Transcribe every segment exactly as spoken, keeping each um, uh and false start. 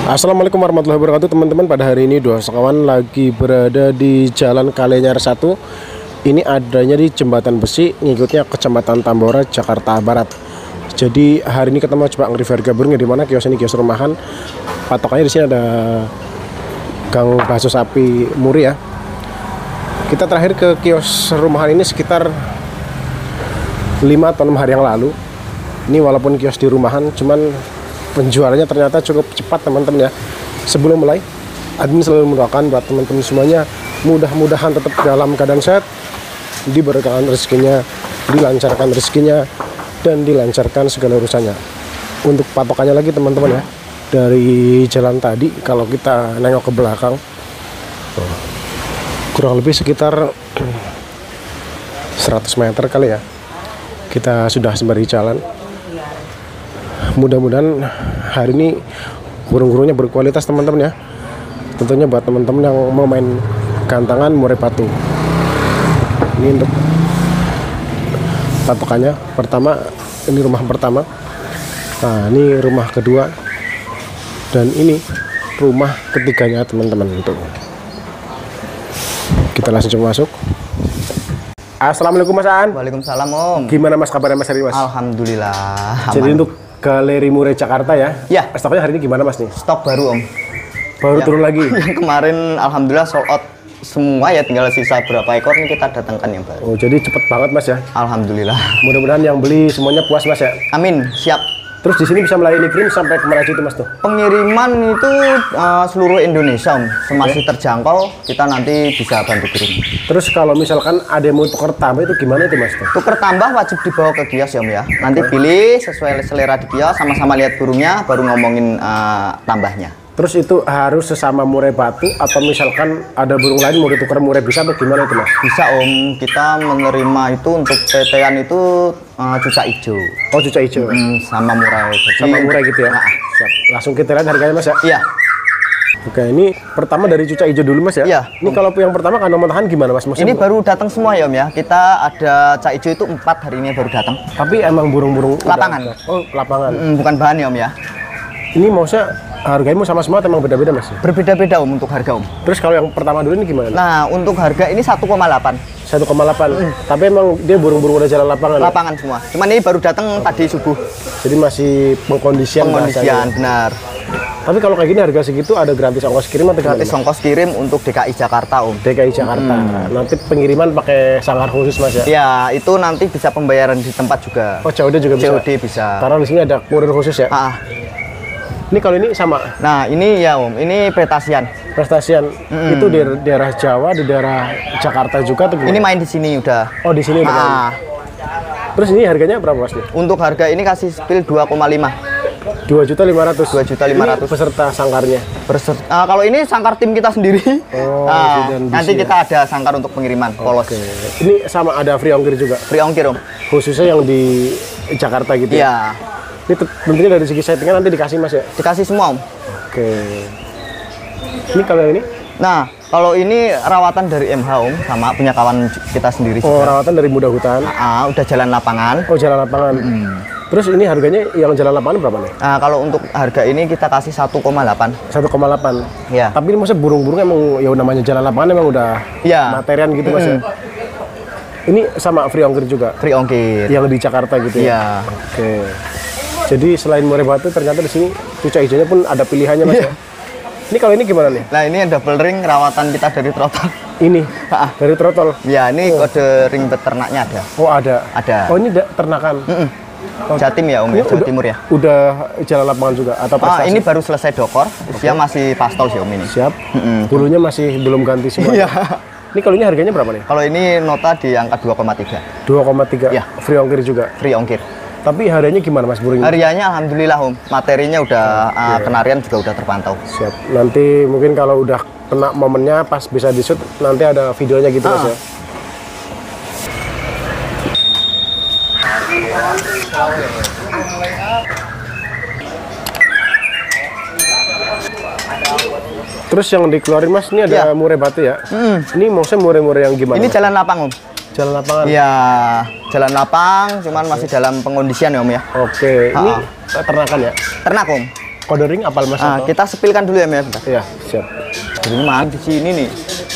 Assalamualaikum warahmatullahi wabarakatuh teman-teman. Pada hari ini dua sekawan lagi berada di Jalan Kalianyar satu. Ini adanya di Jembatan Besi, ngikutnya Kecamatan Tambora, Jakarta Barat. Jadi hari ini kita mau coba nge-review harga burungnya, di mana kios ini kios rumahan. Patokannya di sini ada Gang Bakso Sapi Muri ya. Kita terakhir ke kios rumahan ini sekitar lima atau enam hari yang lalu. Ini walaupun kios di rumahan, cuman penjualannya ternyata cukup cepat teman-teman ya. Sebelum mulai, admin selalu mendoakan buat teman-teman semuanya mudah-mudahan tetap dalam keadaan sehat, diberkahan rezekinya, dilancarkan rezekinya, dan dilancarkan segala urusannya. Untuk patokannya lagi teman-teman ya, dari jalan tadi kalau kita nengok ke belakang, kurang lebih sekitar seratus meter kali ya, kita sudah sembari jalan. Mudah-mudahan hari ini burung-burungnya berkualitas teman-teman ya. Tentunya buat teman-teman yang mau main gantangan murai batu. Ini untuk patokannya. Pertama, ini rumah pertama. Nah, ini rumah kedua. Dan ini rumah ketiganya teman-teman. Untuk kita langsung coba masuk. Assalamualaikum Mas Aan. Waalaikumsalam Om. Gimana Mas kabarnya Mas hari ini Mas? Alhamdulillah. Jadi aman. untuk Galeri Murai Jakarta ya? Ya. Stoknya hari ini gimana Mas nih? Stok baru Om. Baru yang, turun lagi? Yang kemarin Alhamdulillah sold out semua ya, tinggal sisa berapa ekor nih kita datangkan yang baru. Oh jadi cepet banget Mas ya? Alhamdulillah. Mudah-mudahan yang beli semuanya puas Mas ya? Amin, siap. Terus di sini bisa melayani kirim sampai kemana aja itu Mas tuh? Pengiriman itu uh, seluruh Indonesia Om. Masih okay. terjangkau, kita nanti bisa bantu kirim. Terus kalau misalkan ada yang mau tuker tambah itu gimana itu Mas tuh? Tuker tambah wajib dibawa ke kios ya Om ya. Nanti okay. pilih sesuai selera di kios, sama-sama lihat burungnya, baru ngomongin uh, tambahnya. Terus itu harus sesama murai batu atau misalkan ada burung lain mau ditukar murai, bisa atau gimana itu Mas? Bisa Om, kita menerima itu untuk tetean itu uh, cucak hijau. Oh cucak hijau? Hmm, sama murai. Jadi, sama murai gitu ya? Nah, siap. Langsung kita lihat harganya Mas ya? Iya. Oke, ini pertama dari cucak hijau dulu Mas ya? Iya. Ini kalau yang pertama kan nomor tahan gimana Mas? Maksudnya ini baru datang semua ya Om ya. Kita ada cak hijau itu empat hari ini baru datang. Tapi emang burung-burung lapangan? Udah, oh lapangan? Hmm, bukan bahan ya Om ya. Ini maksudnya harganya sama semua atau emang beda-beda Mas? Berbeda-beda Om untuk harga Om. Terus kalau yang pertama dulu ini gimana? Nah untuk harga ini satu koma delapan. satu koma delapan. Hmm. Tapi emang dia burung-burung udah jalan lapangan? Lapangan ya? Semua. Cuman ini baru datang oh. tadi subuh. Jadi masih pengkondisian? Pengkondisian, benar. Tapi kalau kayak gini harga segitu ada gratis ongkos kirim atau gratis gimana? Ongkos kirim untuk D K I Jakarta Om. D K I Jakarta. Hmm. Nanti pengiriman pakai sanggar khusus Mas ya? Ya itu nanti bisa pembayaran di tempat juga. Oh C O D juga bisa? C O D bisa. Karena di sini ada kurir khusus ya? Ah. Ini kalau ini sama? Nah ini ya Om, ini Prestasian. Prestasian, mm. itu di daerah Jawa, di daerah Jakarta juga atau gimana? Ini main di sini udah. Oh di sini udah main. Terus ini harganya berapa Mas? Untuk harga ini kasih spill dua koma lima. dua juta lima ratus. dua juta lima ratus. Beserta sangkarnya? Beserta. Uh, kalau ini sangkar tim kita sendiri. Oh, uh, nanti kita ada sangkar untuk pengiriman, polos. Okay. Ini sama ada free ongkir juga? Free ongkir Om. Khususnya yang di Jakarta gitu ya? Iya. Ini tentunya dari segi settingan nanti dikasih Mas ya? Dikasih semua Om. Oke. Ini kalau ini? Nah, kalau ini rawatan dari M H Om, sama punya kawan kita sendiri. Oh, juga. Rawatan dari Muda Hutan? Ah, udah jalan lapangan. Oh, jalan lapangan. Hmm. Terus ini harganya yang jalan lapangan berapa nih? Nah, kalau untuk harga ini kita kasih satu koma delapan. satu koma delapan? Ya. Tapi ini maksudnya burung-burung emang ya namanya jalan lapangan emang udah ya. Materian gitu Mas ya? Ini sama free ongkir juga? Free ongkir. Yang di Jakarta gitu ya? Iya. Oke. Jadi selain murai batu ternyata di sini cucak hijaunya pun ada pilihannya Mas ya. Ini kalau ini gimana nih? Nah ini double ring rawatan kita dari trotol. Ini dari trotol. Ya ini oh. Kode ring beternaknya ada. Oh ada. Ada. Oh ini ternakan. Mm -mm. Oh. Jatim ya Om ya, Jawa Timur ya. Udah jalan lapangan juga atau prestasi? Ah, ini baru selesai dokor. Usia okay. masih pastol sih Om ini. Siap. Mm -mm. Bulunya masih belum ganti semua. Iya. Ini kalau ini harganya berapa nih? Kalau ini nota di angka dua koma tiga. dua koma tiga. Ya. Free ongkir juga. Free ongkir. Tapi harianya gimana Mas burung? Harianya alhamdulillah Om, materinya udah oh, uh, kenarian juga udah terpantau. Siap. Nanti mungkin kalau udah kena momennya pas bisa di shoot nanti ada videonya gitu ah. Mas ya. Terus yang dikeluarin Mas ini ada ya. Murai batu ya? Mm. Ini maksudnya murai-murai yang gimana? Ini Mas? Jalan lapang Om. Jalan lapangan? Iya, jalan lapang, cuman okay. masih dalam pengondisian ya Om ya. Oke, okay. Ini ternakan ya? Ternak Om. Kode ring apal Mas? Nah, kita sepilkan dulu ya, Mas. Iya, siap. Ini mana di sini nih.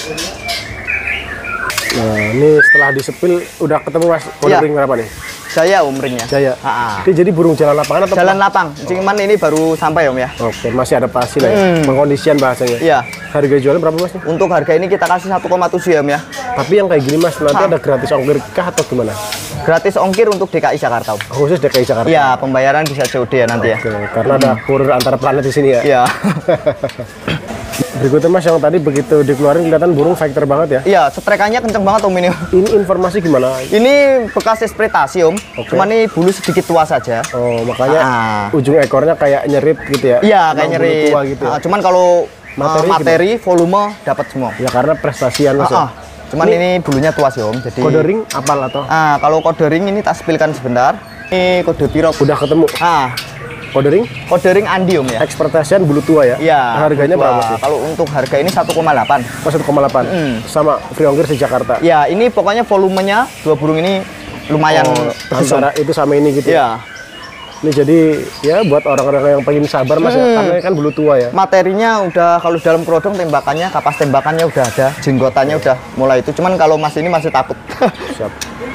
Nah, ini setelah disepil udah ketemu Mas kode ya. ring berapa nih? Jaya Om ringnya. Jaya. Ha-ha. Ini jadi burung jalan lapangan atau jalan lapang? Cuman oh. ini baru sampai Om ya. Oke, masih adaptasi lah ya. Hmm. Pengkondisian bahasanya. Iya. Harga jualnya berapa Mas? Untuk harga ini kita kasih satu koma tujuh ya Om ya. Tapi yang kayak gini Mas, nanti ha. ada gratis ongkir kah atau gimana? Gratis ongkir untuk D K I Jakarta Om. Khusus D K I Jakarta? Iya, pembayaran bisa C O D ya nanti Oke, ya. Karena hmm. ada kurir antar planet di sini ya? Iya. Berikutnya Mas, yang tadi begitu dikeluarin kelihatan burung fighter banget ya? Iya, setrekannya kenceng banget Om ini. Ini informasi gimana? Ini bekas eksploitasi Om. Okay. Cuma ini bulu sedikit tua saja. Oh, makanya ah. ujung ekornya kayak nyerit gitu ya? Iya, kayak nyerit. Tua gitu ya? ah, cuman kalau materi, uh, materi volume dapat semua. Ya karena prestasian Mas. Ah, ah. Cuman ini, ini bulunya tua sih Om. Jadi kode ring apal atau? Ah, kalau kode ring ini tak sepilkan sebentar. Ini kode pirok. Udah ketemu? Ah. Kode ring? Kode ring Andi Om ya. Ekspektasian bulu tua ya? Iya. Harganya berapa sih? Kalau untuk harga ini satu koma delapan. Oh, satu koma delapan. Mm. Sama free ongkir di Jakarta. Ya, ini pokoknya volumenya dua burung ini lumayan oh, antara itu sama ini gitu. Iya. Ini jadi ya buat orang-orang yang pengen sabar Mas hmm. ya, karena kan bulu tua ya. Materinya udah kalau dalam kerodong tembakannya, kapas tembakannya udah ada, jenggotannya udah mulai itu. Cuman kalau Mas ini masih takut. Siap.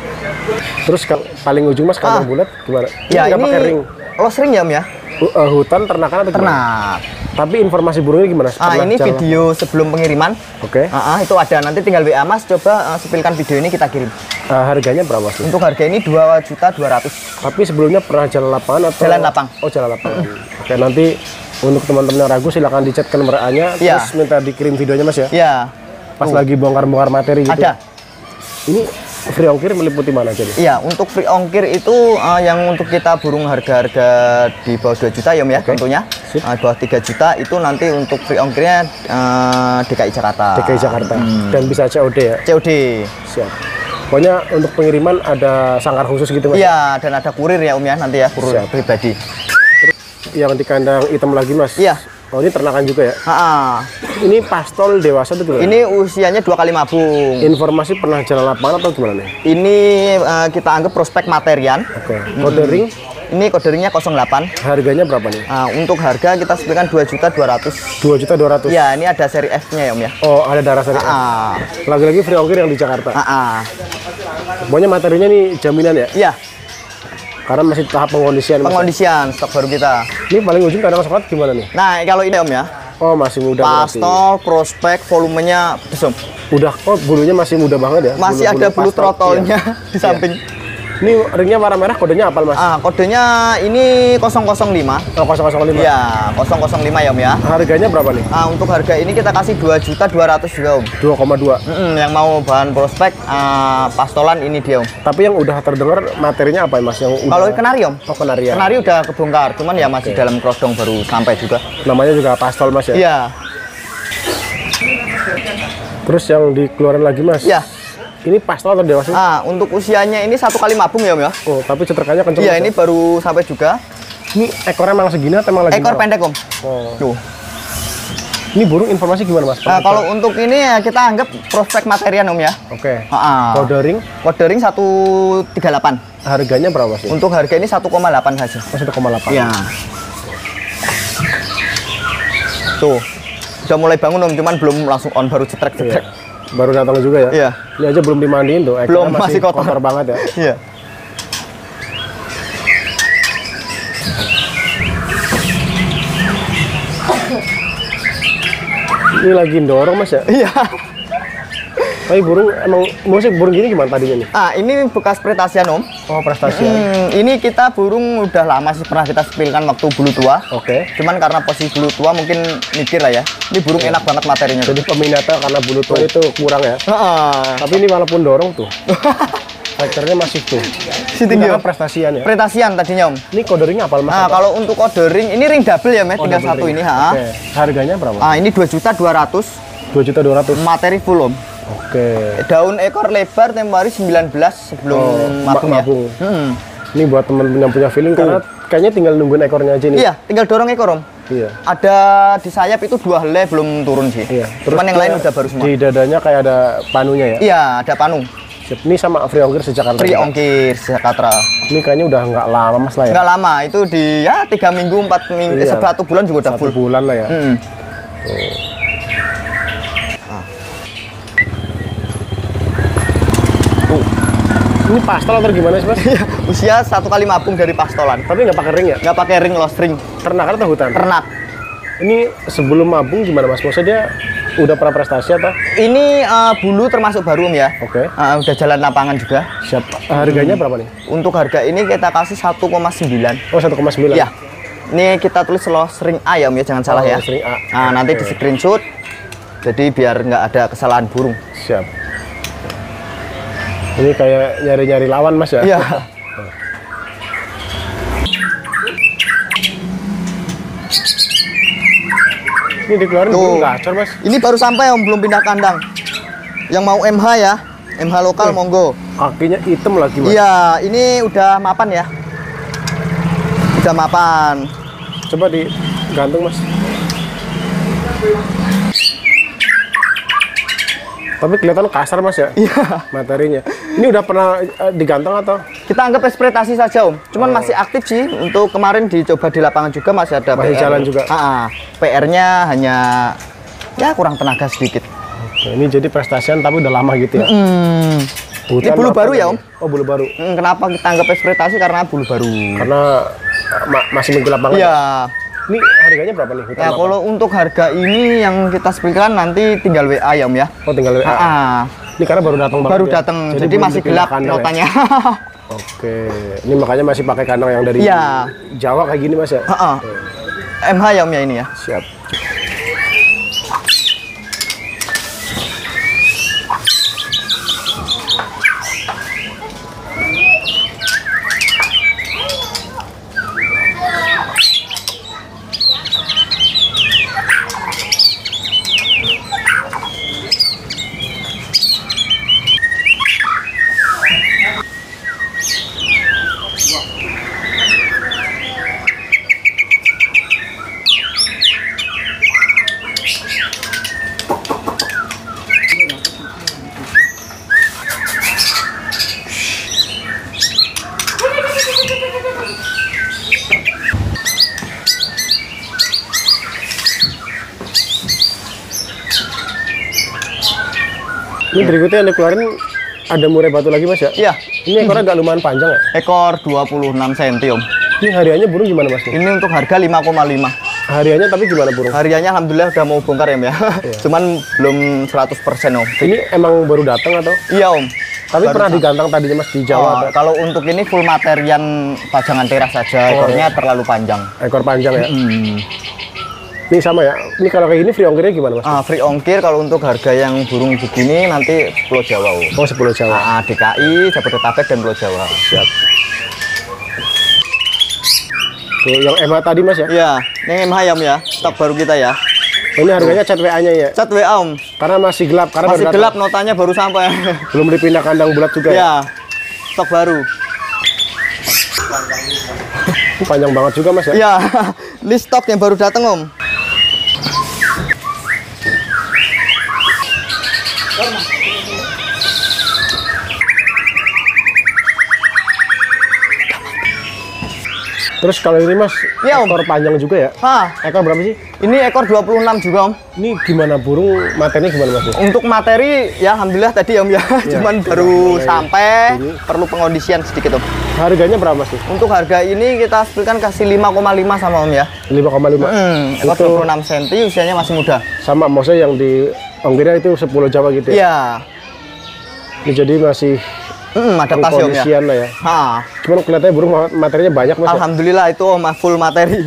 Terus paling ujung Mas kandang ah. bulat gimana? Ya, ini, ini pakai ring. Los ring ya Om ya? Uh, uh, hutan ternakan atau gimana? Ternak. Tapi informasi burungnya gimana? Ah, ini jalan. Video sebelum pengiriman. Oke. Okay. Uh, uh, itu ada, nanti tinggal W A Mas, coba uh, sepilkan video ini kita kirim. Uh, harganya berapa sih? Untuk harga ini dua juta dua ratus. Tapi sebelumnya pernah jalan lapangan atau? Jalan lapang. Oh, jalan lapangan. Mm. Oke, okay, nanti untuk teman-teman yang ragu silahkan dicat ke nomor A-nya, ya. Terus minta dikirim videonya Mas ya? Iya. Pas uh. lagi bongkar-bongkar materi gitu. Ada. Ini free ongkir meliputi mana jadi? Iya, untuk free ongkir itu uh, yang untuk kita burung harga-harga di bawah dua juta ya Om ya, okay. Tentunya. Uh, bawah tiga juta itu nanti untuk free ongkirnya uh, D K I Jakarta. D K I Jakarta. Hmm. Dan bisa C O D ya? C O D. Siap. Pokoknya untuk pengiriman ada sangkar khusus gitu Mas? Iya, dan ada kurir ya Om ya, nanti ya, kurir Siap. Pribadi. Terus yang di kandang hitam lagi Mas? Iya. Oh, ini ternakan juga ya? Ha-ha. Ini pastol dewasa itu gimana? Ini usianya dua kali mabung. Informasi pernah jalan lapangan atau gimana nih? Ini uh, kita anggap prospek materian. Oke. Okay. Kode hmm. ring? Ini kode ringnya nol delapan. Harganya berapa nih? Uh, untuk harga kita sebutkan dua juta dua ratus. dua juta dua ratus? Ya, ini ada seri F-nya ya Om ya. Oh, ada darah seri F. Lagi-lagi free ongkir yang di Jakarta? Ha-ha. Pokoknya materinya nih jaminan ya? Iya. Karena masih tahap pengkondisian. Pengkondisian, stok baru kita. Ini paling ujung kandang soklat gimana nih? Nah, kalau ini Om ya. Oh, masih muda. Pastol, prospek, volumenya besar. Udah kok, bulunya masih muda banget ya? Masih bulu, ada bulu trotolnya ya. Di samping. Ya. Ini ringnya warna merah, kodenya apa Mas? Ah, kodenya ini nol nol lima. Oh, nol nol lima. Iya, nol nol lima ya Om ya. Harganya berapa nih? Ah, untuk harga ini kita kasih dua juta dua ratus juga Om. dua koma dua. Mm-mm, yang mau bahan prospek ah, pastolan ini dia Om. Tapi yang udah terdengar materinya apa Mas? Yang udah... Kalau kenari Om. Oh, kenari ya. Kenari udah kebongkar, cuman ya masih okay. Dalam kerodong baru sampai juga. Namanya juga pastol Mas ya? Iya. Terus yang dikeluarin lagi Mas? Iya. Ini pastol atau dewasa? Ah, untuk usianya ini satu kali mabung ya Om ya. Oh, tapi ceterkannya kenceng. Iya, ini ya? Baru sampai juga. Ini ekornya emang segini atau emang lagi? Ekor marah? Pendek Om. Oh. Tuh. Ini burung informasi gimana Mas? Nah, kalau untuk ini ya kita anggap prospek materian Om ya. Oke. Okay. Ah, kode ring? Kode ring seratus tiga puluh delapan. Harganya berapa sih? Untuk harga ini satu koma delapan saja. Oh, satu koma delapan. Iya. Tuh. Udah mulai bangun Om, cuman belum langsung on, baru cetrek-cetrek. Iya. Baru datang juga ya? Iya. Ini aja belum dimandiin tuh. Belum, masih, masih kotor. kotor banget ya? Iya. Ini lagi dorong Mas ya? Iya. Tapi burung emang musik burung gini gimana tadinya nih? Ah, ini bekas prestasian Om. Oh, prestasian. Hmm, ini kita burung udah lama sih pernah kita sepilkan waktu bulu tua. Oke. Okay. Cuman karena posisi bulu tua mungkin mikir lah ya. Ini burung oh. Enak banget materinya. Jadi peminatnya karena bulu tua oh. Itu kurang ya. Uh. Tapi ini walaupun dorong tuh. Faktornya masih tuh. Si tinggi Om. Prestasian ya. Prestasian tadinya Om. Ini kode ring apa Mas? Nah, kalau untuk kode ring ini ring double ya, Mas, oh, tinggal satu ring. Ini, ha. Oke. Harganya berapa? Ah, ini dua juta dua ratus. dua juta dua ratus. Materi full Om. Oke. Daun ekor lebar tempo hari sembilan belas sebelum oh, mabung ya. Mabung. Hmm. Ini buat teman-teman yang punya feeling karena kayaknya tinggal nungguin ekornya aja nih. Iya, tinggal dorong ekor Om. Iya. Ada di sayap itu dua helai belum turun sih. Iya. Terus cuman yang lain udah baru semua. Di dadanya kayak ada panunya ya? Iya, ada panu. Siap. Ini sama free ongkir sejak Jakarta. Free ongkir sejak Jakarta. Ini kayaknya udah nggak lama mas lah ya. Nggak lama, itu di ya tiga minggu, empat minggu, iya. Satu bulan juga udah full. Satu bulan lah ya. Hmm. Oh. Ini pastol atau gimana sih mas? Usia satu kali mabung dari pastolan. Tapi nggak pakai ring ya? Nggak pakai ring, lost ring. Ternak atau hutan? Ternak. Ini sebelum mabung gimana mas? Maksudnya dia udah pernah prestasi atau? Ini uh, bulu termasuk baru om ya. Oke. Okay. Uh, udah jalan lapangan juga. Siap. Harganya hmm. berapa nih? Untuk harga ini kita kasih satu koma sembilan. Oh satu koma sembilan? Iya. Ini kita tulis lost ring A ya om ya, jangan salah oh, ya. Ring A. Nah, nanti okay. di screenshot. Jadi biar nggak ada kesalahan burung. Siap. Ini kayak nyari-nyari lawan mas ya? Iya. Ini dikeluarin burung gacor mas. Ini baru sampai om, belum pindah kandang. Yang mau M H ya, M H lokal eh, monggo. Kakinya hitam lagi mas. Iya, ini udah mapan ya. Udah mapan. Coba digantung mas. Tapi kelihatan kasar mas ya? Iya. Materinya. Ini udah pernah uh, digantung atau? Kita anggap eksploitasi saja om. Cuman oh. masih aktif sih. Untuk kemarin dicoba di lapangan juga masih ada masih P R. Jalan juga? Ah, P R-nya hanya ya kurang tenaga sedikit. Oke, ini jadi prestasian tapi udah lama gitu ya? Mm. Ini bulu baru ya om? Oh bulu baru. Mm, kenapa kita anggap eksploitasi? Karena bulu baru. Karena ma masih mengkilap banget. Iya. Ini harganya berapa nih? Ya kalau untuk harga ini yang kita sepilkan nanti tinggal W A ya om ya. Oh tinggal W A. Ah. Ini karena baru datang banget. Baru datang, ya? jadi, jadi masih gelap notanya. Ya? Oke, ini makanya masih pakai kandang yang dari ya. Jawa kayak gini mas ya? Ha-ha. M H ya om ya ini ya. Siap. Ini berikutnya yang dikeluarin ada murai batu lagi mas ya? Iya. Ini ekornya agak lumayan panjang ya? Ekor dua puluh enam sentimeter om. Ini hariannya burung gimana mas? Ini untuk harga lima koma lima. Hariannya tapi gimana burung? Hariannya alhamdulillah udah mau bongkar ya om ya. Iya. Cuman belum seratus persen om. Ini emang baru datang atau? Iya om. Tapi baru pernah digantang tadinya mas di Jawa? Oh, kalau untuk ini full materian pajangan teras saja. Ekornya oh. terlalu panjang. Ekor panjang ya? Hmm. Ini sama ya? Ini kalau kayak gini free ongkirnya gimana mas? Ah, free ongkir kalau untuk harga yang burung begini nanti Pulau Jawa. Oh, sepuluh Jawa. Ah, D K I, Jabodetabek dan Pulau Jawa. Siap. Tuh, yang M H tadi mas ya? Iya, yang M H ya om ya, stok baru kita ya. Ini harganya cat W A-nya ya? Cat W A om. Karena masih gelap, karena masih gelap, notanya baru sampai. Belum dipindah kandang bulat juga ya? Iya, stok baru. Ini panjang banget juga mas ya? Iya, ini stok yang baru datang om. Terus kalau ini mas, ya, ekor om. Panjang juga ya? Hah. Ekor berapa sih? Ini ekor dua puluh enam juga om. Ini gimana burung, materinya gimana mas? Untuk materi ya alhamdulillah tadi om ya, ya cuman baru sampai, ini. Perlu pengondisian sedikit om. Harganya berapa mas? Untuk harga ini kita sebutkan kasih lima koma lima sama om ya. lima koma lima? Hmm, ekor dua puluh enam sentimeter, usianya masih muda. Sama, maksudnya yang di ongkirnya itu sepuluh Jawa gitu ya? Iya. Ini jadi masih Hmm, adaptasi om ya. Lah ya. Ha. Cuman kelihatannya burung materinya banyak mas. Alhamdulillah ya? Itu om full materi.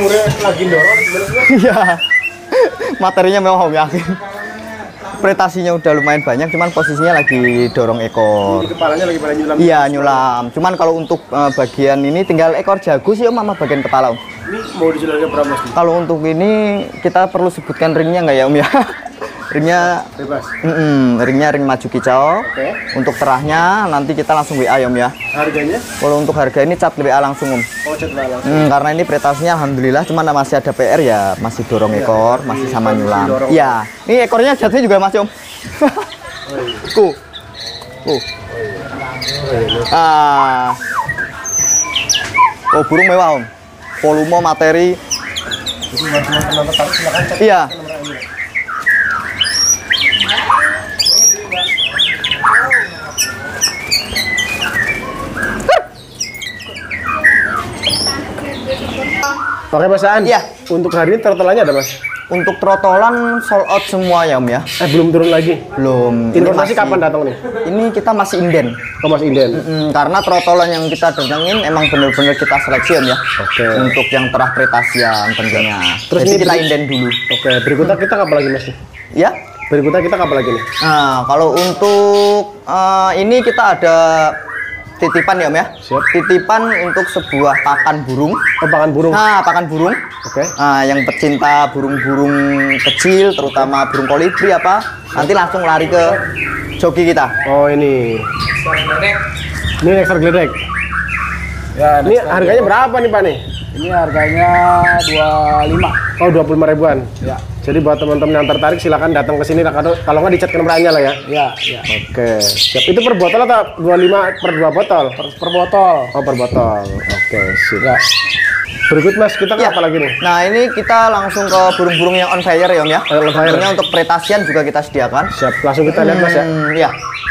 murnya lagi dorong gimana sih? Iya. Materinya memang yakin. Prestasinya udah lumayan banyak, cuman posisinya lagi dorong ekor. Di kepalanya lagi pada nyulam. Iya, nyulam. Cuman kalau untuk uh, bagian ini tinggal ekor jago sih Om, sama bagian kepala Om. Ini mau dijualnya berapa Mas? Kalau untuk ini kita perlu sebutkan ringnya nggak ya Om ya? Ringnya bebas. Mm -mm, ringnya ring maju kicau. Oke. Untuk terahnya nanti kita langsung W A ya Om ya. Harganya? Kalau untuk harga ini cat W A langsung Om. Oh, cat W A langsung. Hmm, karena ini prestasinya alhamdulillah, cuman masih ada P R ya, masih dorong ekor, ya, masih sama nyulam. Iya, ini ekornya jatuhnya juga masih Om. Tuh. Tuh. Ah. Oh, burung mewah Om. Volume materi. Iya. Oke Mas Aan. Iya. Untuk hari ini trotolannya ada Mas? Untuk trotolan sold out semua ya Om ya. Eh belum turun lagi? Belum. Informasi masih, kapan datang nih? Ini kita masih inden. Oh masih inden? Mm -mm, karena trotolan yang kita datangin emang bener-bener kita seleksi Om ya. Oke. Untuk yang terah pretasian tentunya. Terus jadi ini kita inden dulu. Oke, berikutnya kita apa lagi Mas? Ya. Berikutnya kita apa lagi nih? Nah, kalau untuk uh, ini kita ada titipan ya Om ya. Siap. Titipan untuk sebuah pakan burung. Oh, pakan burung. Nah, pakan burung. Oke. Nah, yang pecinta burung-burung kecil, terutama burung kolibri apa, nanti langsung lari ke joki kita. Oh ini. Ini Nexar Gledek. Ya, ini harganya berapa nih Pak nih? Ini harganya dua puluh lima. Oh dua puluh lima ribuan. Ya. Jadi buat teman-teman yang tertarik silakan datang ke sini, kalau nggak dicat ke nomornya lah ya. Ya, ya. Oke. Siap. Itu per botol atau dua puluh lima per dua botol? Per, per botol. Oh per botol. Oke, siap. Ya. Berikut Mas, kita Ya. apa lagi nih? Nah, ini kita langsung ke burung-burung yang on fire ya Om ya. On fire. Tentunya untuk pretasian juga kita sediakan. Siap, langsung kita lihat Mas ya. Hmm, ya.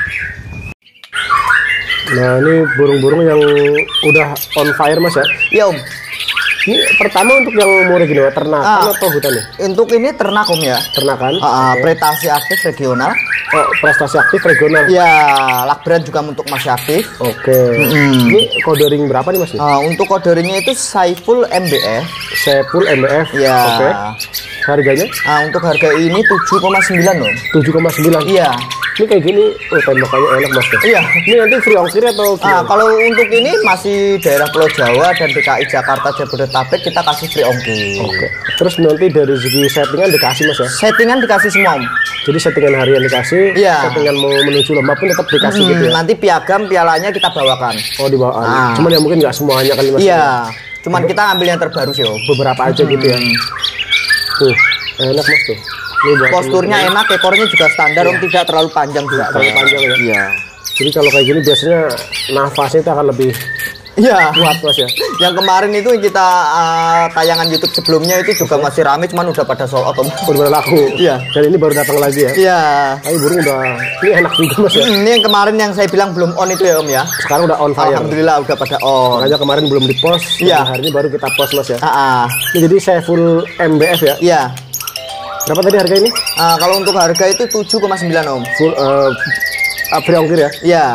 Nah, ini burung-burung yang udah on fire Mas ya. Iya Om. Ini pertama untuk yang umurnya gini, ternakan Ah. atau hutan nih? Untuk ini ternak Om ya. Ternakan. Uh, uh, Oke. Prestasi aktif regional. Oh, prestasi aktif regional. Ya, lakberan juga untuk masih aktif. Oke. Mm-hmm. Ini kode ring berapa nih Mas? Uh, untuk kode ringnya itu Saiful M B F. Saiful M B F. Ya. Oke. Harganya? Nah, untuk harga ini tujuh koma sembilan loh. tujuh koma sembilan. Iya. Ini kayak gini, oh tembakannya enak Mas. Iya. Ini nanti free ongkir atau Nah, gimana? kalau untuk ini masih daerah Pulau Jawa dan D K I Jakarta Jabodetabek kita kasih free ongkir. Oke. Terus nanti dari segi settingan dikasih Mas ya? Settingan dikasih semua Om. Jadi settingan harian dikasih, Iya. settingan mau menuju lembah pun tetap dikasih Hmm, gitu ya? nanti piagam pialanya kita bawakan. Oh di bawah. Ah. Cuman ya mungkin nggak semuanya kali Mas. Iya. Cuman kita ambil yang terbaru sih Om. Beberapa aja gitu ya. Tuh, enak Mas tuh. Ini buat Posturnya temen-temen. enak, ekornya juga standar Om, tidak terlalu panjang juga. Terlalu panjang ya? Iya. Jadi kalau kayak gini biasanya nafasnya itu akan lebih Iya. kuat Mas ya. Yang kemarin itu kita uh, tayangan YouTube sebelumnya itu juga masih rame, cuman udah pada sold out Om. Benar-benar laku. Iya. Dan ini baru datang lagi ya. Iya. Tapi burung udah, ini enak juga Mas ya. Hmm, ini yang kemarin yang saya bilang belum on itu ya Om ya. Sekarang udah on fire. Alhamdulillah udah pada on. Makanya kemarin belum di post. Iya. Hari ini baru kita post Mas ya. Ah, ah. Ini jadi saya full M B F ya. Iya. Berapa tadi harga ini? Ah, kalau untuk harga itu tujuh koma sembilan Om. Full uh, free ongkir ya. Iya.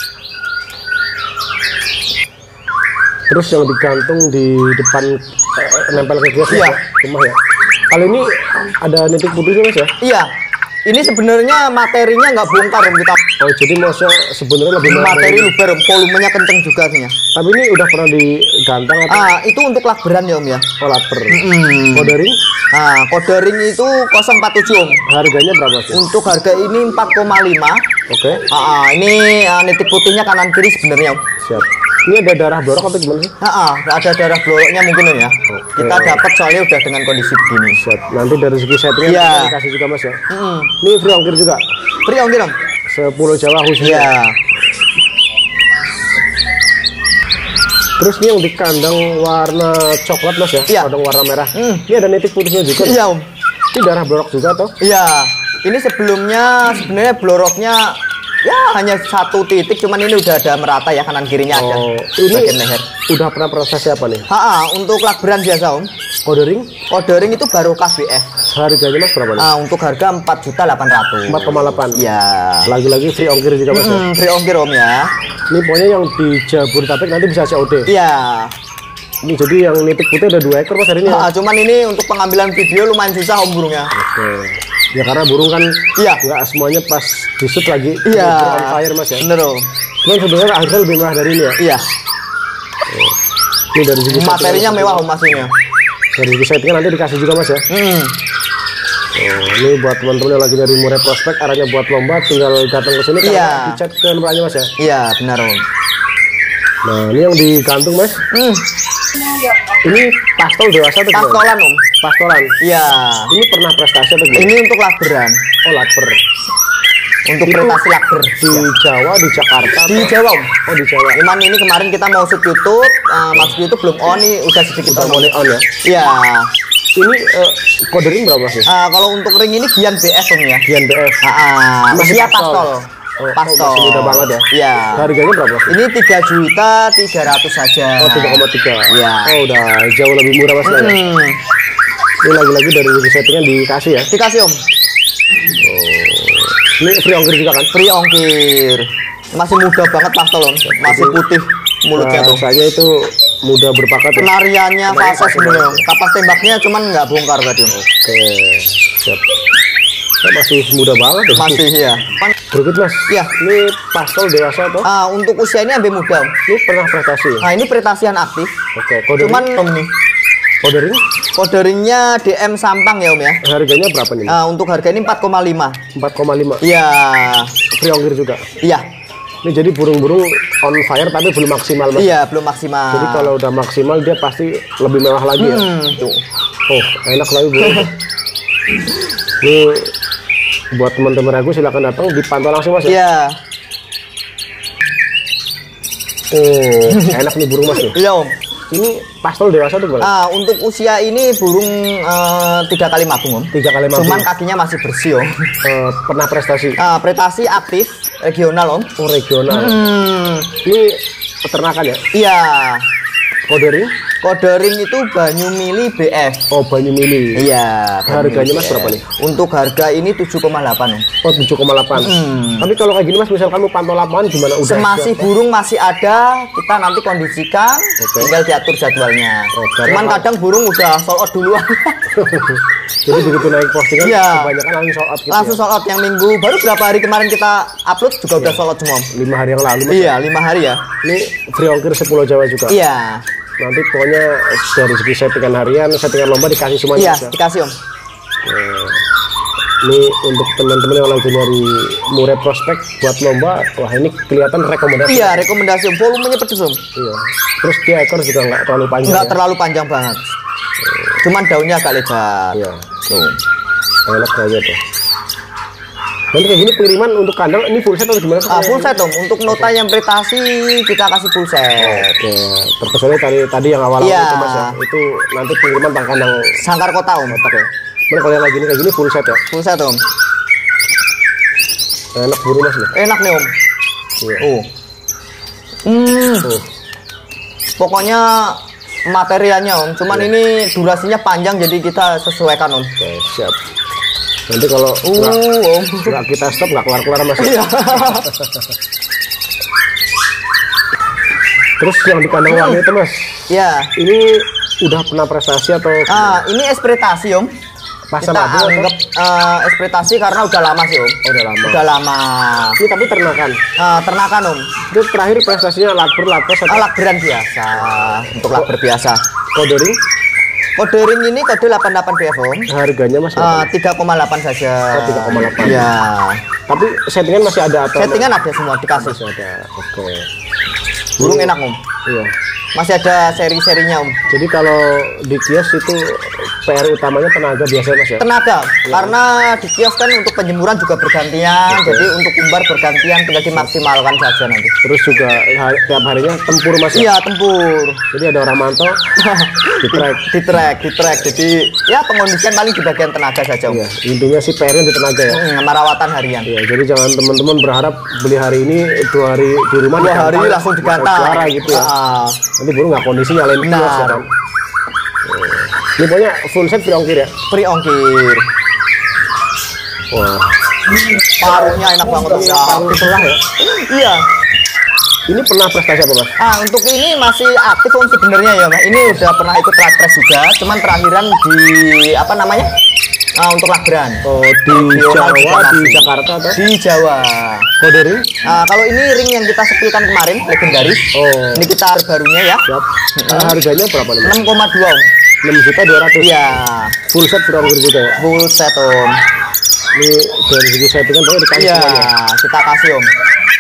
Terus yang digantung di depan eh, nempel ke kios Iya. ya, rumah ya. Kali ini ada nitik putusnya Mas ya. Iya. Ini sebenarnya materinya nggak bongkar Om kita. Oh jadi maksudnya sebenarnya lebih Materi luber Om, volumenya kenceng juga artinya. Tapi ini udah pernah digantang atau Ah, itu untuk lakberan ya Om ya. oh, lapar? Hmm. Kode ring Nah, kode ring itu nol empat tujuh Om. harganya berapa sih? Untuk harga ini empat koma lima. Oke, Ah, ah, ini ah, nitik putihnya kanan kiri sebenarnya Om. siap. Ini ada darah borok atau gimana sih? Ah, ah, ada darah bloroknya mungkin Om ya. Kita dapat soalnya udah dengan kondisi begini. Siap. Nanti dari segi settingnya Iya. kita dikasih juga Mas ya. Hmm. Ini free ongkir juga. Free ongkir Om. Sepuluh Jawa khususnya. Iya. Terus ini yang di kandang warna coklat Mas ya? Iya. Kandang warna merah. Hmm. Ini ada nitik putihnya juga. Iya Om. Ini darah borok juga toh? Iya. Ini sebelumnya sebenarnya bloroknya ya hanya satu titik, cuman ini udah ada merata ya kanan kirinya ada. Oh, ini bagian leher. udah pernah proses apa nih? Ha, ha, untuk lakberan biasa Om. Kode ring Kode ring itu baru K B F. harganya Mas berapa nih? Ah, untuk harga empat juta delapan ratus. empat koma delapan. Iya. Lagi-lagi free ongkir juga Mas ya. Hmm, free ongkir Om ya. Ini pokoknya yang di Jabodetabek nanti bisa C O D. Iya. Ini jadi yang nitik putih ada dua ekor mas hari ini. Ah, cuman ini untuk pengambilan video lumayan susah om burungnya. Oke. Ya karena burung kan iya nggak semuanya pas di shoot lagi. Iya. On fire mas ya. Bener om. Cuman sebenarnya harganya lebih murah dari ini ya. Iya. Oh. Ini dari segi materinya mewah om maksudnya. Dari segi settingan nanti dikasih juga mas ya. Hmm. Oh, ini buat teman-teman yang lagi dari murai prospek arahnya buat lomba tinggal datang ke sini iya. dicat ke nomornya mas ya. Iya benar om. Nah ini yang digantung mas. Hmm. Ini pastol dewasa tuh pastolan om. Pastolan. Iya. Ini pernah prestasi atau gimana? Ini untuk laberan. Oh laber. Untuk prestasi laber di Jawa, di Jakarta. Di Jawa om. Oh di Jawa. Cuman ini kemarin kita mau shoot YouTube, uh, masuk YouTube belum on nih, udah sedikit udah mulai on ya. Iya. Ini uh, kode ring berapa sih? Uh, kalau untuk ring ini Gian B S om ya. Gian B S. Ah, uh, masih pastol. pastol. Oh, pastol. Oh, masih mudah banget ya. Iya. Harganya berapa sih? Ini tiga juta tiga ratus saja. Oh tiga koma tiga. Iya. Oh udah jauh lebih murah mas ya. Hmm. Ini lagi-lagi dari segi settingan dikasih ya? Dikasih om. Oh. Ini free ongkir juga kan? Free ongkir. Masih muda banget pastol om. Masih putih mulutnya tuh. Rasanya itu mudah berpakat ya? Penariannya fase sebenarnya. Kapas tembaknya cuman nggak bongkar tadi om. Oke. Siap. Oh, masih muda banget ya? Masih ya. Berikut mas. Iya. Ini pastol dewasa atau? Ah, untuk usia ini ambil muda om. Ini pernah prestasi ya? Nah ini prestasian aktif. Oke. Kode Cuman ring? om nih. Kode ring? Kode ringnya D M Sampang ya om ya. Harganya berapa nih? Nah, untuk harga ini empat koma lima. empat koma lima. Iya. Free ongkir juga. Iya. Ini jadi burung-burung on fire tapi belum maksimal mas. Iya belum maksimal. Jadi kalau udah maksimal dia pasti lebih mewah lagi ya. Hmm, tuh. Oh enak lagi burung. Ini buat teman-teman aku silakan datang dipantau langsung mas ya. Iya. Oh enak nih burung mas nih. Iya om. Ini pastol dewasa tuh bang? Ah, untuk usia ini burung uh, tiga kali mabung om. Tiga kali mabung. Cuman kakinya masih bersih om. Uh, pernah prestasi? Ah, prestasi aktif regional om. Oh regional. Hmm. Ini peternakan ya? Iya. Kode ring? Kode ring itu Banyu Mili B F. Oh Banyu Mili. Iya. Harganya mas berapa nih? Untuk harga ini tujuh koma delapan om. Oh tujuh koma delapan. Hmm. Tapi kalau kayak gini mas misalkan mau pantau lapangan gimana? Udah masih siap, burung masih ada, kita nanti kondisikan, okay. tinggal diatur jadwalnya. Oh, cuman apa? kadang burung udah sold out duluan. Jadi begitu naik postingan iya. kebanyakan langsung sold out gitu langsung ya? sold out yang minggu baru berapa hari kemarin kita upload juga iya. udah sold out semua. Lima hari yang lalu mas. Iya lima hari ya. Ini free ongkir sepuluh Jawa juga. Iya. Nanti pokoknya dari segi settingan harian, settingan lomba dikasih semuanya. Iya ya? dikasih om. Nah, ini untuk teman-teman yang lagi nyari murai prospek buat lomba, wah ini kelihatan rekomendasi. Iya rekomendasi om, volumenya pedes om. Iya. Terus dia ekor juga nggak terlalu panjang. Nggak ya? terlalu panjang banget. Hmm. Cuman daunnya agak lebar. Iya. Tuh. Enak aja tuh. Nanti kayak gini pengiriman untuk kandang ini full set atau gimana? Ah, full set om. Untuk nota yang prestasi kita kasih full set. Oke. Terkecuali tadi tadi yang awal-awal iya. itu mas ya. Itu nanti pengiriman tentang kandang Sangkar Kota om. Oke. Mana kalau yang lagi ini kayak gini full set ya? Full set om. Enak burung mas nih. Enak nih om. Iya. Oh. Hmm. Tuh. Pokoknya materialnya om. Cuman iya. ini durasinya panjang jadi kita sesuaikan om. Oke siap. Nanti kalau uh, nggak, om. nggak kita stop nggak keluar-keluar mas. Iya. Terus yang di kandang warna itu mas? Iya. Ini udah pernah prestasi atau? Ah ini ekspektasi om. Pasar kita labu anggap uh, ekspektasi karena udah lama sih om. Oh, udah lama. Udah lama. Ini tapi ternakan. Uh, ternakan om. Itu terakhir prestasinya laper laper atau? Ah, lakberan biasa. Untuk lakber biasa. Kode ring? Kode ring ini kode delapan delapan B F om. Harganya masih tiga koma delapan saja. Oh tiga koma delapan. Iya. Tapi settingan masih ada atau? Settingan ada semua dikasih. Masih ada. Oke. Okay. Burung enak om. Iya. Masih ada seri-serinya om. Jadi kalau di kios itu P R utamanya tenaga biasa mas ya? Tenaga, ya. Karena di kios kan untuk penjemuran juga bergantian, okay. Jadi untuk umbar bergantian tinggal dimaksimalkan saja nanti. Terus juga hari, tiap harinya tempur mas ya? Iya tempur. Jadi ada orang mantau, di track, di track, di track. Jadi ya pengondisian paling di bagian tenaga saja om. Iya. Intinya si P R-nya di tenaga ya? Hmm, merawatan harian. Iya. Jadi jangan teman-teman berharap beli hari ini dua hari di rumah dua hari langsung digantar. Suara gitu ya. Ah. Nanti burung nggak kondisi nyalain kios ya kan? Ini pokoknya full set free ongkir ya? Free ongkir. Wah. Paruhnya enak banget om. Paruh sebelah ya? Iya. Ini pernah prestasi apa Mas? Ah, untuk ini masih aktif om sebenarnya ya Mas. Ini udah pernah ikut Lakpres juga, cuman terakhiran di apa namanya? Ah, untuk Lakberan. Oh, di Regional Jawa, Bekasi. di Jakarta atau? Di Jawa. Kode ring? Ah, kalau ini ring yang kita sepilkan kemarin legendaris. Oh. Ini kita barunya ya. Siap. Uh, harganya berapa nih Mas? enam koma dua om. enam juta dua ratus. Iya. Full set beranggur juga ya? Full set om. Ini dari segi settingan pokoknya dikasih Iya, semuanya. kita kasih om.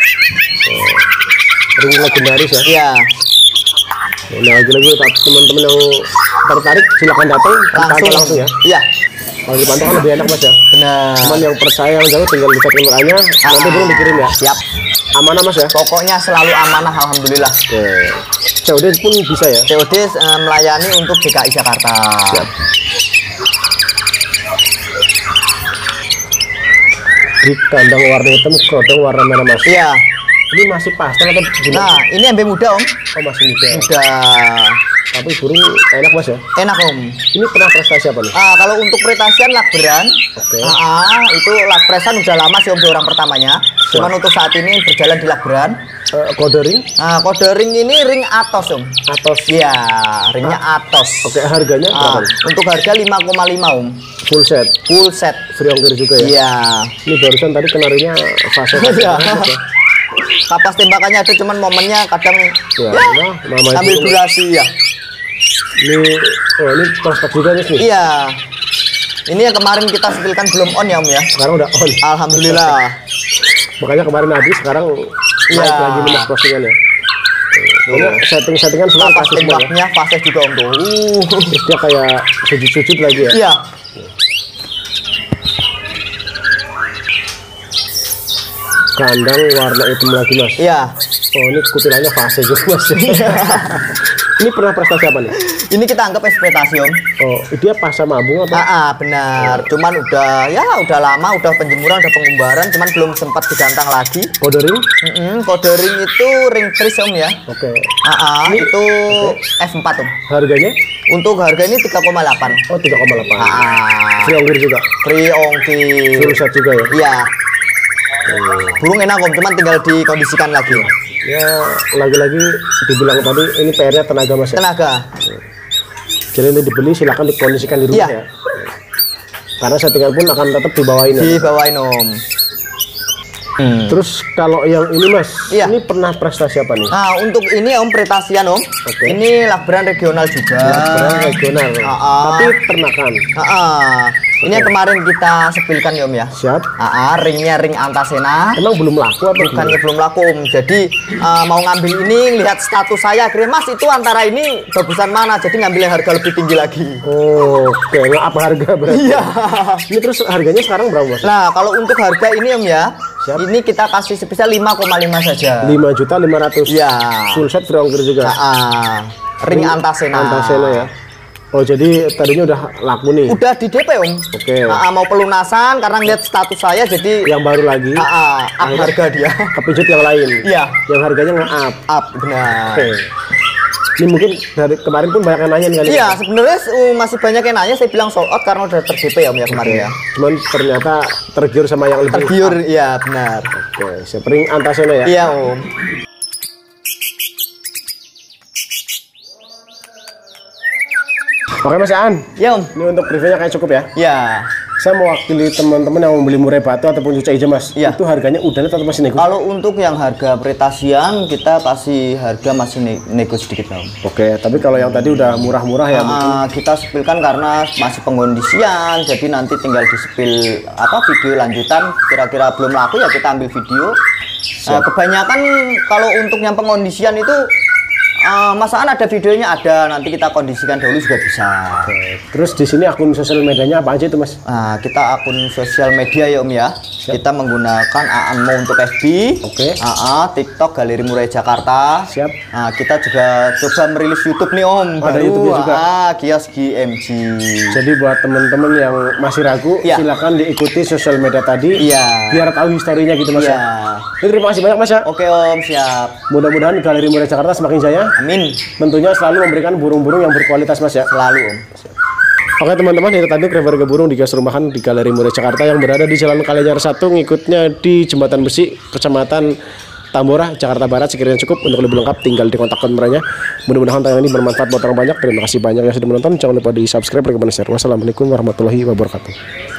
Ring legendaris ya? Iya. Nah, lagi-lagi teman-teman yang tertarik silakan datang Langsung langsung ya. Iya. Kalau dipantau kan lebih enak Mas ya. Benar. Cuman yang percaya yang jauh tinggal di chat nomornya, nanti belum dikirim ya. Siap. Amanah Mas ya. Pokoknya selalu amanah alhamdulillah. Oke. C O D pun bisa ya. C O D eh, melayani untuk D K I Jakarta. Siap. Di kandang warna hitam, kerodong warna merah Mas. Iya. Ini masih pastel atau gimana? Nah, ini embe muda om. Oh masih muda. Udah Tapi burung enak Mas ya. enak om. Ini pernah prestasi apa nih? Ah, kalau untuk pretasian Lakberan, Oke. ah, ah, itu Lakpresan udah lama sih om di orang pertamanya. Cuman untuk saat ini berjalan di Lakberan. Uh, kode ring Ah, kode ring ini ring Atos om. Atos. Iya, ringnya Atos. Oke, harganya Ah, berapa nih? untuk harga lima koma lima om. Full set. Full set. Free ongkir juga ya. Iya. Ini barusan tadi kenarinya fase. Iya. Kapas tembakannya ada cuman momennya kadang Ya, ya, nah, mama sambil itu- durasi ya. Ini oh ini prospek juga nih. nih. Iya. Ini yang kemarin kita sepilkan belum on ya om ya. Sekarang udah on. Alhamdulillah. Makanya kemarin habis, sekarang Iya. naik lagi minus postingan ya. Pokoknya setting-settingan semua Kapas kasih semua ya. tembaknya fase juga om tuh. Uh. Terus dia kayak sujud-sujud lagi ya. Iya. Kandang warna hitam lagi Mas. Iya. Oh ini kutilannya fase juga Mas. Ini pernah prestasi apa nih? Ini kita anggap ekspektasi om. Oh dia pasca mabung apa? Ah, ah, benar. Cuman udah ya udah lama, udah penjemuran, udah pengumbaran, cuman belum sempat digantang lagi. Kode ring? Mm-mm, kode ring itu ring tris om ya. Oke. Ah, ah, itu F empat om. Harganya? Untuk harga ini tiga koma delapan. Oh tiga koma delapan. Ah, Free ongkir juga. free ongkir. Full set juga ya. Iya. Burung enak om, cuman tinggal dikondisikan lagi. Ya lagi-lagi dibilang tadi ini P R-nya tenaga Mas ya. Tenaga. Jadi ini dibeli silakan dikondisikan di rumah Iya. ya. Karena settingan pun akan tetap dibawain ya. Dibawain om. Hmm. Terus kalau yang ini Mas, Iya. ini pernah prestasi apa nih? Nah untuk ini om pretasian om. Oke. Ini Lakberan regional juga. Lakberan regional. Ah, ah. Tapi ternakan. Ah, ah. Ini yang kemarin kita sepilkan ya om ya. Siap. Ah, ah, ringnya ring Antasena. Emang belum laku atau Bukannya gimana? belum laku om. Jadi eh, mau ngambil ini, lihat status saya, akhirnya mas itu antara ini bagusan mana? Jadi ngambil yang harga lebih tinggi lagi. Oh, oke, nggak apa harga berarti. Iya. Ini terus harganya sekarang berapa Mas? Nah kalau untuk harga ini om ya, Siap. ini kita kasih spesial lima koma lima saja. lima juta lima ratus. Iya. Full set free ongkir juga. Ah, ah. ring Antasena. Antasena ya. Oh, jadi tadinya udah laku nih. Udah di D P om. Oke. Ah, ah, mau pelunasan karena lihat status saya jadi. Yang baru lagi. Ah, ah, up harga dia. Kepincut yang lain. Iya. Yang harganya nge-up. Up benar. Oke. Ini mungkin dari kemarin pun banyak yang nanya nih kali. Iya, sebenarnya uh, masih banyak yang nanya. Saya bilang sold out karena udah ter-D P ya om ya kemarin ya. Cuman ternyata tergiur sama yang lebih. Tergiur, iya benar. Oke, sepring Antasena ya. Iya om. Oke Mas Aan, Iya om. ini untuk reviewnya kayak cukup ya. Iya. Saya mewakili teman-teman yang membeli murai batu ataupun cuca hijau Mas. Iya. Itu harganya udah net atau masih nego? Kalau untuk yang harga pretasian kita kasih harga masih ne nego sedikit om. Oke, tapi kalau yang tadi udah murah-murah ya mungkin. Ah, kita sepilkan karena masih pengkondisian, jadi nanti tinggal disepil apa video lanjutan. Kira-kira belum laku ya kita ambil video. Nah, kebanyakan kalau untuk yang pengkondisian itu uh, masaan ada videonya ada, nanti kita kondisikan dahulu juga bisa. Oke. Terus di sini akun sosial medianya apa aja itu Mas? Nah, kita akun sosial media ya om ya. Kita menggunakan Aanmo untuk F B, Oke. A A, TikTok, Galeri Murai Jakarta. Siap. Nah, kita juga coba merilis YouTube nih om. Ada Baru, YouTube-nya juga? Ah, Kios G M G. Jadi buat teman-teman yang masih ragu, Iya. silakan diikuti sosial media tadi. Iya. Biar tahu historinya gitu Mas Iya. ya. Jadi, terima kasih banyak Mas ya. Oke om, siap. Mudah-mudahan Galeri Murai Jakarta semakin jaya. Amin. Tentunya selalu memberikan burung-burung yang berkualitas Mas ya. Selalu om. Oke teman-teman, itu tadi keluarga burung di Kios Rumahan di Galeri Murai Jakarta yang berada di Jalan Kalianyar satu, ngikutnya di Jembatan Besi, Kecamatan Tambora, Jakarta Barat. Sekiranya cukup, untuk lebih lengkap tinggal di kontak nomornya. Mudah-mudahan tayangan ini bermanfaat buat orang banyak. Terima kasih banyak yang sudah menonton. Jangan lupa di subscribe, like, dan share. Wassalamualaikum warahmatullahi wabarakatuh.